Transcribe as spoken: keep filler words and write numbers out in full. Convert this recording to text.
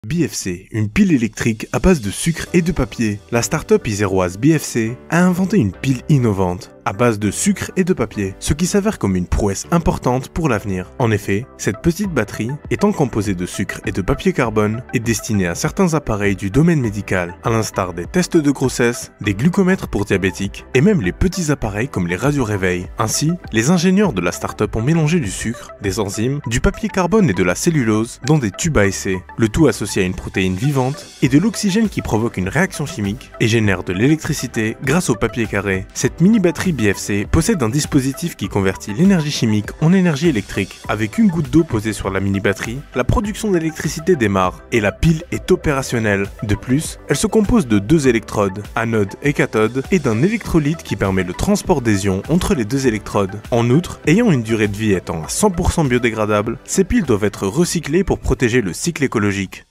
B F C, une pile électrique à base de sucre et de papier. La start-up iséroise B F C a inventé une pile innovante à base de sucre et de papier, ce qui s'avère comme une prouesse importante pour l'avenir. En effet, cette petite batterie, étant composée de sucre et de papier carbone, est destinée à certains appareils du domaine médical, à l'instar des tests de grossesse, des glucomètres pour diabétiques, et même les petits appareils comme les radio-réveils. Ainsi, les ingénieurs de la start-up ont mélangé du sucre, des enzymes, du papier carbone et de la cellulose dans des tubes à essai, le tout associé à une protéine vivante et de l'oxygène qui provoque une réaction chimique et génère de l'électricité grâce au papier carré. Cette mini-batterie B F C possède un dispositif qui convertit l'énergie chimique en énergie électrique. Avec une goutte d'eau posée sur la mini-batterie, la production d'électricité démarre et la pile est opérationnelle. De plus, elle se compose de deux électrodes, anode et cathode, et d'un électrolyte qui permet le transport des ions entre les deux électrodes. En outre, ayant une durée de vie étant à cent pour cent biodégradable, ces piles doivent être recyclées pour protéger le cycle écologique.